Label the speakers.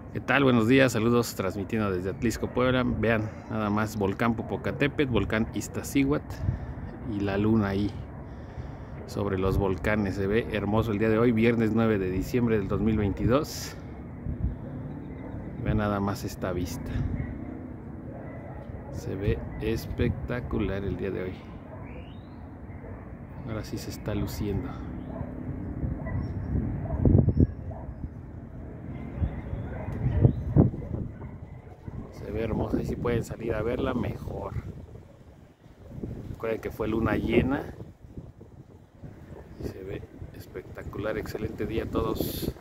Speaker 1: ¿Qué tal? Buenos días, saludos transmitiendo desde Atlisco, Puebla. Vean, nada más volcán Popocatépetl, volcán Iztaccíhuatl y la luna ahí sobre los volcanes. Se ve hermoso el día de hoy, viernes 9 de diciembre del 2022. Vean nada más esta vista. Se ve espectacular el día de hoy. Ahora sí se está luciendo. Se ve hermosa y si pueden salir a verla mejor. Recuerden que fue luna llena y se ve espectacular. Excelente día a todos.